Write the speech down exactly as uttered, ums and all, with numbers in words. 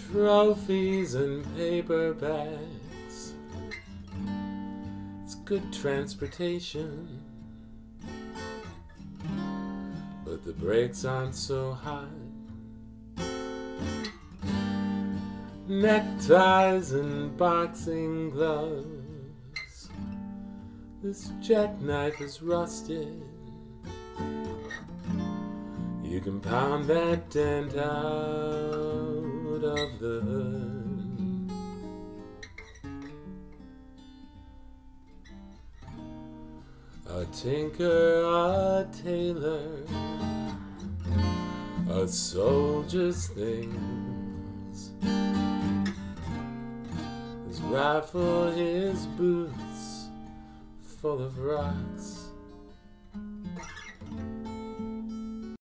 trophies and paperbacks. It's good transportation, but the brakes aren't so hot. Neckties and boxing gloves. This jackknife is rusted. You can pound that dent out of the hood. A tinker, a tailor, a soldier's things. His rifle, his boots full of rocks.